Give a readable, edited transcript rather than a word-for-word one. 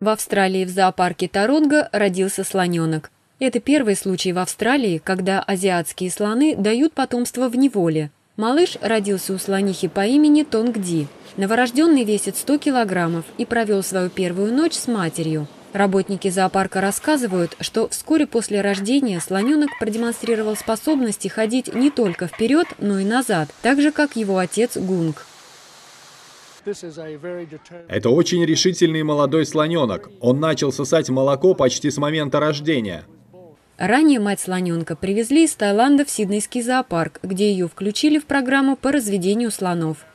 В Австралии в зоопарке Таронга родился слоненок. Это первый случай в Австралии, когда азиатские слоны дают потомство в неволе. Малыш родился у слонихи по имени Тонгди. Новорожденный весит 100 килограммов и провел свою первую ночь с матерью. Работники зоопарка рассказывают, что вскоре после рождения слоненок продемонстрировал способности ходить не только вперед, но и назад, так же, как его отец Гунг. Это очень решительный молодой слоненок. Он начал сосать молоко почти с момента рождения. Ранее мать слоненка привезли из Таиланда в Сиднейский зоопарк, где ее включили в программу по разведению слонов.